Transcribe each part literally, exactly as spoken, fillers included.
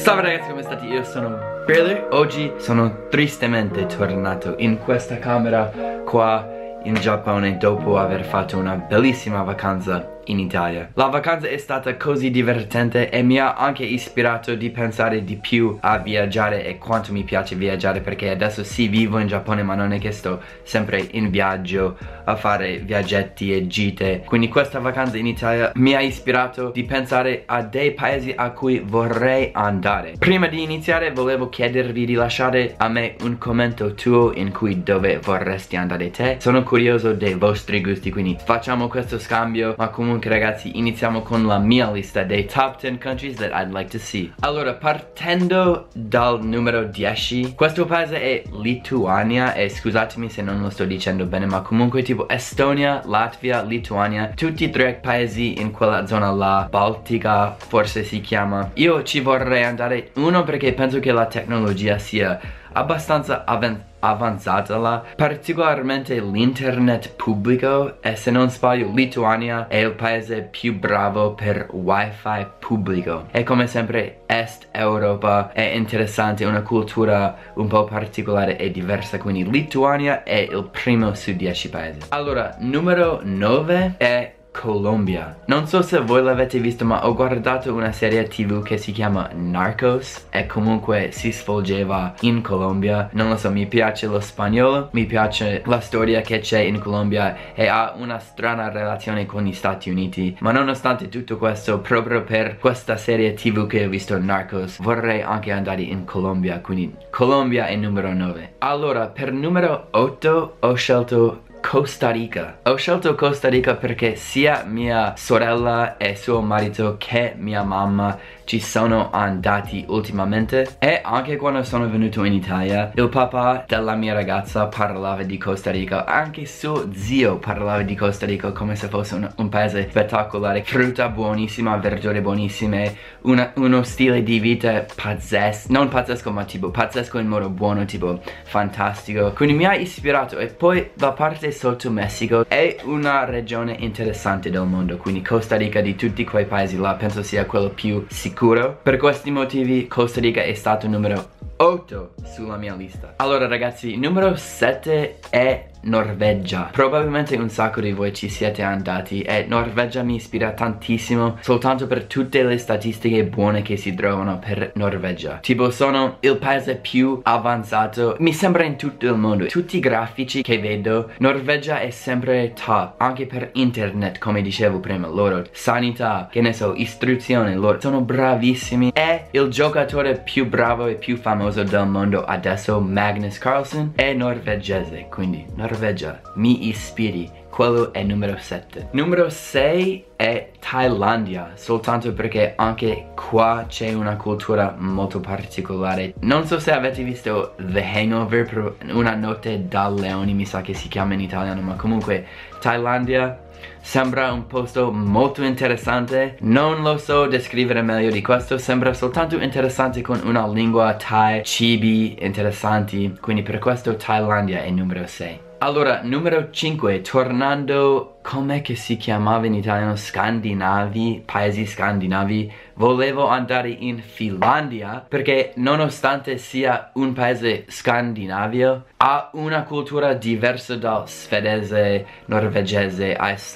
Salve ragazzi, come state? Io sono Trailer. Oggi sono tristemente tornato in questa camera qua in Giappone dopo aver fatto una bellissima vacanza in Italia. La vacanza è stata così divertente e mi ha anche ispirato di pensare di più a viaggiare e quanto mi piace viaggiare, perché adesso sì, vivo in Giappone ma non è che sto sempre in viaggio a fare viaggetti e gite. Quindi questa vacanza in Italia mi ha ispirato di pensare a dei paesi a cui vorrei andare. Prima di iniziare volevo chiedervi di lasciare a me un commento tuo in cui dove vorresti andare te. Sono curioso dei vostri gusti, quindi facciamo questo scambio. Ma comunque ragazzi, iniziamo con la mia lista dei top ten countries that I'd like to see. Allora, partendo dal numero dieci, questo paese è Lituania, e scusatemi se non lo sto dicendo bene, ma comunque tipo Estonia, Latvia, Lituania, tutti e tre paesi in quella zona là, Baltica forse si chiama. Io ci vorrei andare, uno perché penso che la tecnologia sia abbastanza avanzata avanzata là, particolarmente l'internet pubblico, e se non sbaglio Lituania è il paese più bravo per wifi pubblico. E come sempre Est Europa è interessante, una cultura un po' particolare e diversa, quindi Lituania è il primo su dieci paesi. Allora, numero nove è Colombia. Non so se voi l'avete visto, ma ho guardato una serie tv che si chiama Narcos e comunque si svolgeva in Colombia. Non lo so, mi piace lo spagnolo, mi piace la storia che c'è in Colombia e ha una strana relazione con gli Stati Uniti. Ma nonostante tutto questo, proprio per questa serie tv che ho visto, Narcos, vorrei anche andare in Colombia, quindi Colombia è numero nove. Allora, per numero otto ho scelto Costa Rica. Ho scelto Costa Rica perché sia mia sorella e suo marito che mia mamma ci sono andati ultimamente, e anche quando sono venuto in Italia il papà della mia ragazza parlava di Costa Rica, anche suo zio parlava di Costa Rica come se fosse un, un paese spettacolare, frutta buonissima, verdure buonissime, una, uno stile di vita pazzesco, non pazzesco ma tipo pazzesco in modo buono, tipo fantastico, quindi mi ha ispirato. E poi la parte sotto Messico è una regione interessante del mondo, quindi Costa Rica di tutti quei paesi là penso sia quello più sicuro. Per questi motivi Costa Rica è stato numero otto sulla mia lista. Allora ragazzi, numero sette è Norvegia. Probabilmente un sacco di voi ci siete andati e Norvegia mi ispira tantissimo soltanto per tutte le statistiche buone che si trovano per Norvegia. Tipo, sono il paese più avanzato, mi sembra, in tutto il mondo. Tutti i grafici che vedo, Norvegia è sempre top, anche per internet, come dicevo prima. Loro sanità, che ne so, istruzione, loro sono bravissimi. E il giocatore più bravo e più famoso del mondo adesso, Magnus Carlsen, è norvegese, quindi Norvegia mi ispiri. Quello è numero sette. Numero sei è Thailandia, soltanto perché anche qua c'è una cultura molto particolare. Non so se avete visto The Hangover, Una notte da leoni mi sa che si chiama in italiano, ma comunque Thailandia sembra un posto molto interessante. Non lo so descrivere meglio di questo, sembra soltanto interessante, con una lingua thai, cibi interessanti, quindi per questo Thailandia è numero sei. Allora, numero cinque, tornando, com'è che si chiamava in italiano? Scandinavi, paesi scandinavi. Volevo andare in Finlandia perché nonostante sia un paese scandinavio ha una cultura diversa dal svedese, norvegese,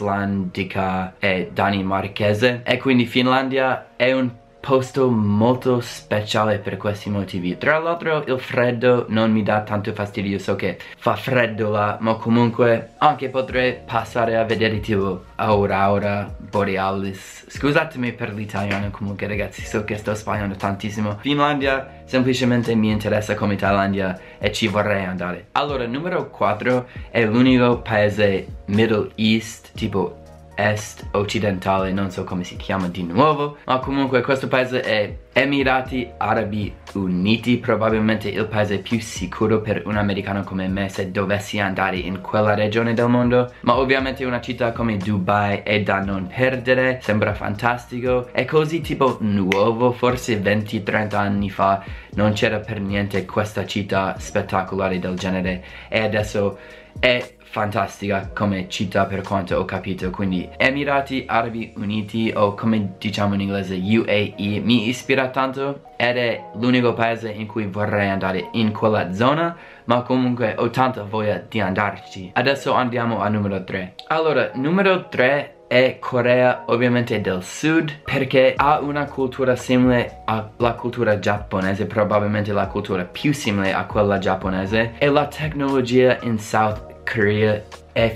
islandica e danimarchese, e quindi Finlandia è un posto molto speciale per questi motivi. Tra l'altro il freddo non mi dà tanto fastidio, so che fa freddo là, ma comunque anche potrei passare a vedere tipo Aurora Borealis. Scusatemi per l'italiano, comunque ragazzi, so che sto sbagliando tantissimo. Finlandia semplicemente mi interessa come Thailandia e ci vorrei andare. Allora, numero quattro è l'unico paese Middle East, tipo est occidentale, non so come si chiama di nuovo, ma comunque questo paese è Emirati Arabi Uniti, probabilmente il paese più sicuro per un americano come me se dovessi andare in quella regione del mondo. Ma ovviamente una città come Dubai è da non perdere, sembra fantastico, è così tipo nuovo, forse venti trenta anni fa non c'era per niente questa città spettacolare del genere, e adesso è fantastica come città per quanto ho capito, quindi Emirati Arabi Uniti, o come diciamo in inglese U A E, mi ispira tanto ed è l'unico paese in cui vorrei andare in quella zona, ma comunque ho tanta voglia di andarci. Adesso andiamo al numero tre. Allora, numero tre è Corea, ovviamente del Sud, perché ha una cultura simile alla cultura giapponese, probabilmente la cultura più simile a quella giapponese, e la tecnologia in South Korea è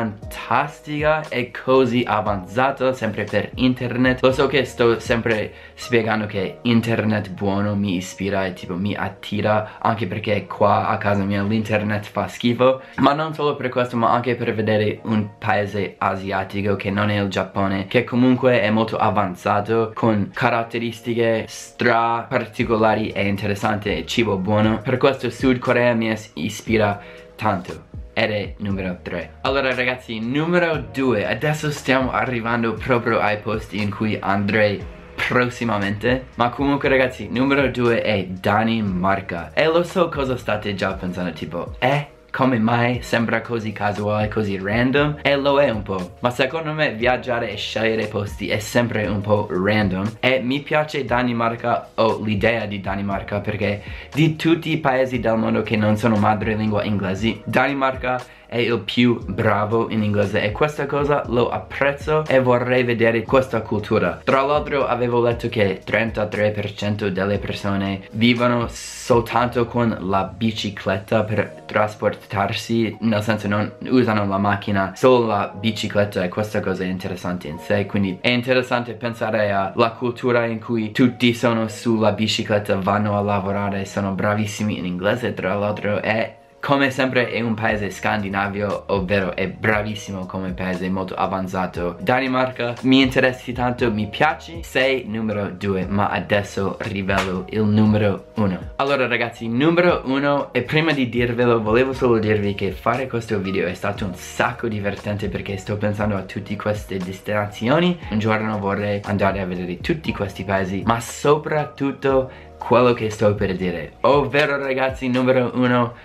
fantastica, è così avanzata, sempre per internet. Lo so che sto sempre spiegando che internet buono mi ispira e tipo mi attira, anche perché qua a casa mia l'internet fa schifo, ma non solo per questo, ma anche per vedere un paese asiatico che non è il Giappone, che comunque è molto avanzato, con caratteristiche stra particolari e interessanti e cibo buono. Per questo Sud Corea mi ispira tanto ed è numero tre. Allora ragazzi, numero due, adesso stiamo arrivando proprio ai posti in cui andrei prossimamente, ma comunque ragazzi, numero due è Danimarca. E lo so cosa state già pensando, tipo, eh? Come mai sembra così casuale, così random? E lo è un po', ma secondo me viaggiare e scegliere posti è sempre un po' random. E mi piace Danimarca, o l'idea di Danimarca, perché di tutti i paesi del mondo che non sono madrelingua inglesi, Danimarca è il più bravo in inglese, e questa cosa lo apprezzo e vorrei vedere questa cultura. Tra l'altro avevo letto che trentatré per cento delle persone vivono soltanto con la bicicletta per trasportarsi, nel senso non usano la macchina, solo la bicicletta, e questa cosa è interessante in sé. Quindi è interessante pensare alla cultura in cui tutti sono sulla bicicletta, vanno a lavorare, sono bravissimi in inglese. Tra l'altro è, come sempre, è un paese scandinavio, ovvero è bravissimo come paese, molto avanzato. Danimarca mi interessi tanto, mi piace. Sei numero due, ma adesso rivelo il numero uno. Allora ragazzi, numero uno, e prima di dirvelo volevo solo dirvi che fare questo video è stato un sacco divertente, perché sto pensando a tutte queste destinazioni. Un giorno vorrei andare a vedere tutti questi paesi, ma soprattutto quello che sto per dire, ovvero ragazzi, numero uno,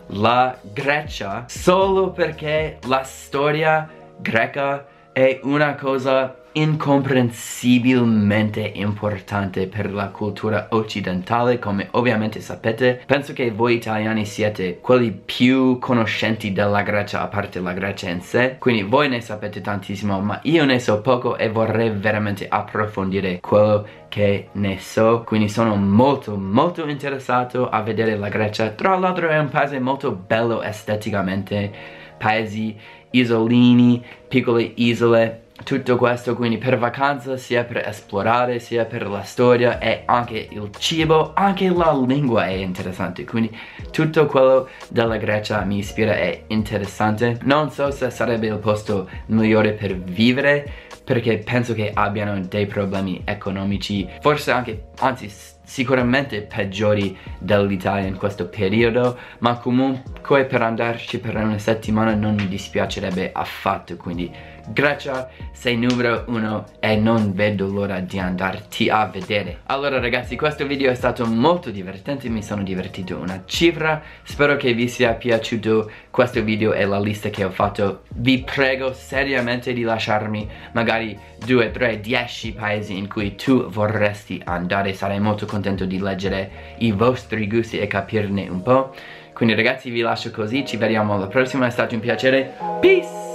la Grecia, solo perché la storia greca è una cosa incomprensibilmente importante per la cultura occidentale, come ovviamente sapete. Penso che voi italiani siete quelli più conoscenti della Grecia, a parte la Grecia in sé, quindi voi ne sapete tantissimo, ma io ne so poco e vorrei veramente approfondire quello che ne so. Quindi sono molto molto interessato a vedere la Grecia. Tra l'altro è un paese molto bello esteticamente, paesi isolini, piccole isole, tutto questo, quindi per vacanza, sia per esplorare, sia per la storia e anche il cibo, anche la lingua è interessante, quindi tutto quello della Grecia mi ispira, è interessante. Non so se sarebbe il posto migliore per vivere, perché penso che abbiano dei problemi economici, forse anche, anzi sicuramente peggiori dell'Italia in questo periodo, ma comunque per andarci per una settimana non mi dispiacerebbe affatto. Quindi Grecia, sei numero uno e non vedo l'ora di andarti a vedere. Allora ragazzi, questo video è stato molto divertente, mi sono divertito una cifra. Spero che vi sia piaciuto questo video e la lista che ho fatto. Vi prego seriamente di lasciarmi magari due, tre, dieci paesi in cui tu vorresti andare. Sarei molto contento di leggere i vostri gusti e capirne un po'. Quindi ragazzi, vi lascio così, ci vediamo alla prossima, è stato un piacere. Peace!